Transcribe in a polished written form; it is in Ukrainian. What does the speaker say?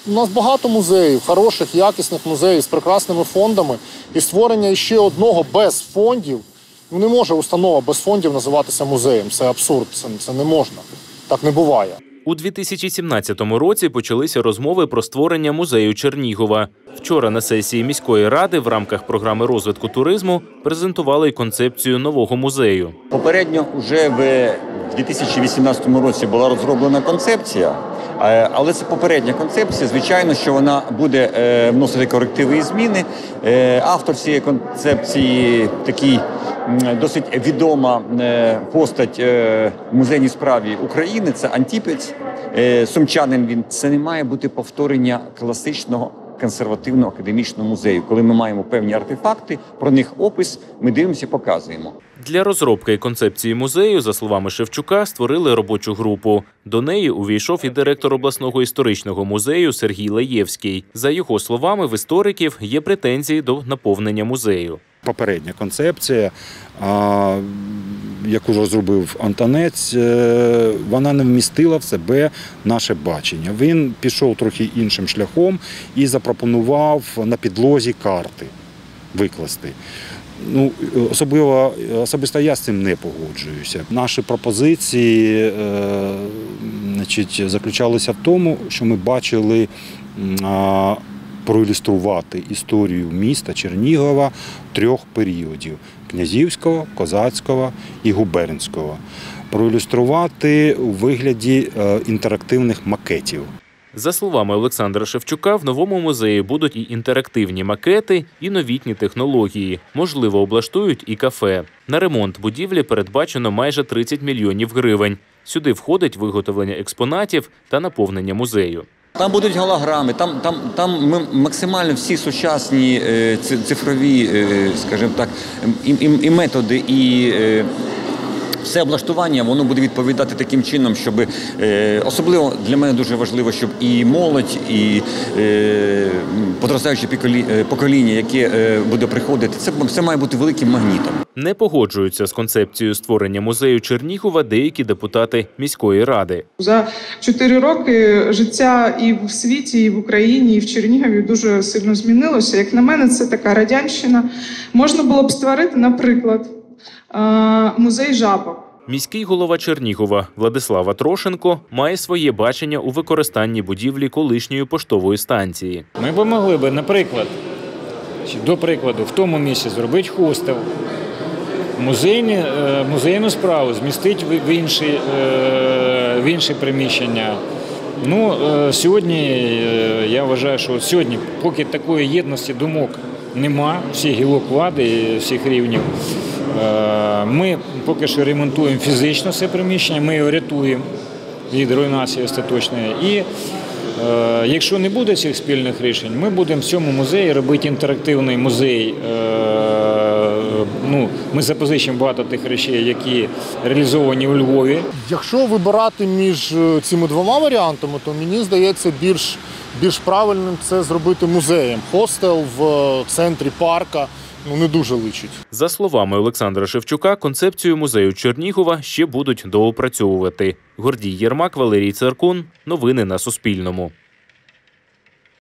У нас багато музеїв, хороших, якісних музеїв з прекрасними фондами. І створення ще одного без фондів, не може установа без фондів називатися музеєм. Це абсурд, це не можна. Так не буває. У 2017 році почалися розмови про створення музею Чернігова. Вчора на сесії міської ради в рамках програми розвитку туризму презентували й концепцію нового музею. Попередньо вже в 2018 році була розроблена концепція, але це попередня концепція. Звичайно, що вона буде вносити корективи і зміни. Автор цієї концепції такий досить відома постать в музейній справі України – це Антіпець, сумчанин він. Це не має бути повторення класичного консервативного академічного музею. Коли ми маємо певні артефакти, про них опис, ми дивимося, показуємо. Для розробки концепції музею, за словами Шевчука, створили робочу групу. До неї увійшов і директор обласного історичного музею Сергій Лаєвський. За його словами, в істориків є претензії до наповнення музею. Попередня концепція, яку розробив Антонець, вона не вмістила в себе наше бачення. Він пішов трохи іншим шляхом і запропонував на підлозі карти викласти. Особисто я з цим не погоджуюся. Наші пропозиції заключалися в тому, що ми бачили проілюструвати історію міста Чернігова трьох періодів – князівського, козацького і губернського. Проілюструвати у вигляді інтерактивних макетів. За словами Олександра Шевчука, в новому музеї будуть і інтерактивні макети, і новітні технології. Можливо, облаштують і кафе. На ремонт будівлі передбачено майже 30 мільйонів гривень. Сюди входить виготовлення експонатів та наповнення музею. Там будуть голограми, там максимально всі сучасні цифрові, скажімо так, і методи, і все облаштування, воно буде відповідати таким чином, щоб, особливо для мене дуже важливо, щоб і молодь, і підростаюче покоління, яке буде приходити, це має бути великим магнітом. Не погоджуються з концепцією створення музею Чернігова деякі депутати міської ради. За 4 роки життя і в світі, і в Україні, і в Чернігові дуже сильно змінилося. Як на мене, це така радянщина. Можна було б створити, наприклад, музей жабок. Міський голова Чернігова Владислав Атрошенко має своє бачення у використанні будівлі колишньої поштової станції. Ми б могли б, наприклад, до прикладу, в тому місці зробити хостел, музейну справу змістити в інші приміщення. Сьогодні, я вважаю, що сьогодні, поки такої єдності думок нема, всіх гілок влади, всіх рівнів, ми поки що ремонтуємо фізично це приміщення, ми його рятуємо від руйнації остаточної. І якщо не буде цих спільних рішень, ми будемо в цьому музеї робити інтерактивний музей. Ми запозичимо багато тих речей, які реалізовані у Львові. Якщо вибирати між цими двома варіантами, то мені здається більш правильним це зробити музеєм. Хостел в центрі парка не дуже личить. За словами Олександра Шевчука, концепцію музею Чернігова ще будуть доопрацьовувати. Гордій Єрмак, Валерій Циркун. Новини на Суспільному.